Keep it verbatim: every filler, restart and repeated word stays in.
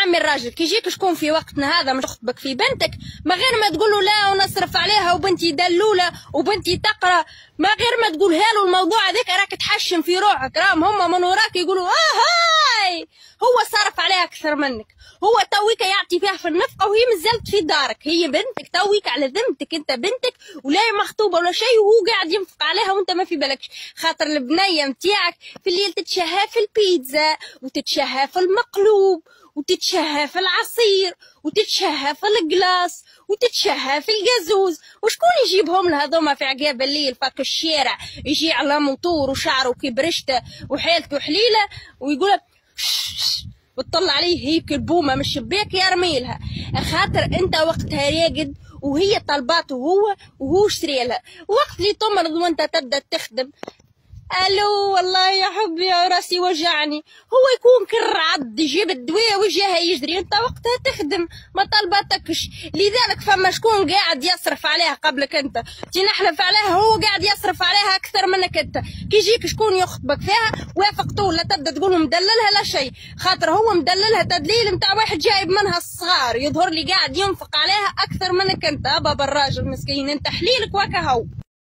عمي الراجل كي يجيك شكون في وقتنا هذا مش يخطبك في بنتك، ما غير ما تقولوا لا ونصرف عليها وبنتي دلوله وبنتي تقرا، ما غير ما تقولها له الموضوع هذاك راك تحشم في روحك، راهم هما من وراك يقولوا اه هاي هو صرف عليها اكثر منك، هو تويك يعطي فيها في النفقه وهي مازالت في دارك، هي بنتك تويك على ذمتك، انت بنتك ولا مخطوبه ولا شيء وهو قاعد ينفق عليها وانت ما في بالكش، خاطر البنيه نتاعك في الليل تتشهى في البيتزا وتتشهى في المقلوب وتتشهى في العصير وتتشهى في القلاص وتتشهى في الجازوز، وشكون يجيبهم لهذوما في عقاب الليل فاك الشارع يجي على موتور وشعره كبرشته وحيلته حليله ويقول وتطلع عليه هيك البومه من الشباك يرميلها، خاطر انت وقتها راقد وهي طلباته هو وهو شري لها، وقت اللي تمرض وانت تبدا تخدم الو والله يا حبي يا راسي وجعني، هو يكون كر عض يجيب الدواء وجهها يجري، انت وقتها تخدم ما طلبتكش، لذلك فما شكون قاعد يصرف عليها قبلك انت، تي نحلف عليها هو قاعد يصرف عليها اكثر منك انت، كي يجيك شكون يخطبك فيها وافقتوا لا تبدا تقول مدللها لا شيء، خاطر هو مدللها تدليل نتاع واحد جايب منها الصغار، يظهر لي قاعد ينفق عليها اكثر منك انت، بابا الراجل مسكين انت حليلك وكا هو.